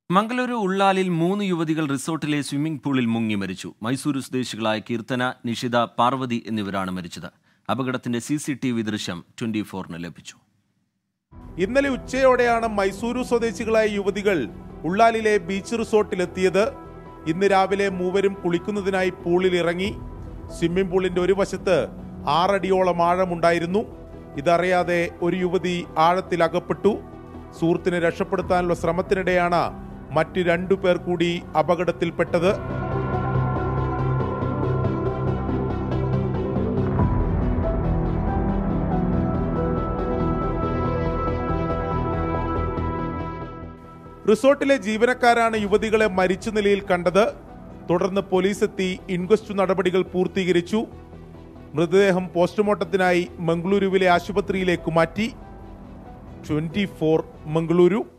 മംഗളൂരു ഉള്ളാലിൽ 3 യുവതികൾ റിസോർട്ടിലെ സ്വിമ്മിംഗ് പൂളിൽ മുങ്ങി മരിച്ചു. മൈസൂരു സ്വദേശികളായ കീർത്തന, നിഷിത, പാർവതി എന്നിവരാണ് മരിച്ചത്. അപകടത്തിന്റെ CCTV ദൃശ്യം 24-ന് ലഭിച്ചു. ഇന്നലെ ഉച്ചയോടെയാണ് മൈസൂരു സ്വദേശികളായ യുവതികൾ ഉള്ളാലിലെ ബീച്ച് റിസോർട്ടിലെത്തിയത്. ഇന്ന് രാവിലെ മൂവരും കുളിക്കുന്നതിനായി പൂളിൽ ഇറങ്ങി. സ്വിമ്മിംഗ് പൂളിന്റെ ഒരു വശത്ത് 6 അടിയോളം ആഴമുണ്ടായിരുന്നു. ഇതറിയാതെ ഒരു യുവതി ആഴത്തിൽ അകപ്പെട്ടു. സുഹൃത്തിനെ രക്ഷപ്പെടുത്താനുള്ള ശ്രമത്തിനിടെയാണ് മറ്റ് 2 പേർ കൂടി അപകടത്തിൽപ്പെട്ടത്. റിസോർട്ടിലെ ജീവനക്കാരാണ് യുവതികളെ മരിച്ച നിലയിൽ കണ്ടത്. തുടർന്ന് പോലീസ് എത്തി ഇൻക്വസ്റ്റ് നടപടികൾ പൂർത്തീകരിച്ചു. മൃതദേഹം പോസ്റ്റ്മോർട്ടത്തിനായി മംഗളൂരുവിലെ ആശുപത്രിയിലേക്ക് മാറ്റി. 24 മംഗളൂരു.